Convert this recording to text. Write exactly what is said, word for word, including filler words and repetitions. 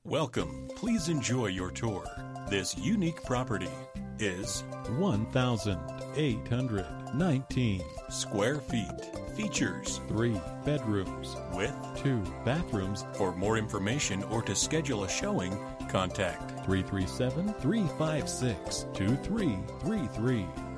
Welcome. Please enjoy your tour. This unique property is one thousand eight hundred nineteen square feet. Features three bedrooms with two bathrooms. For more information or to schedule a showing, contact three three seven, three five six, two three three three.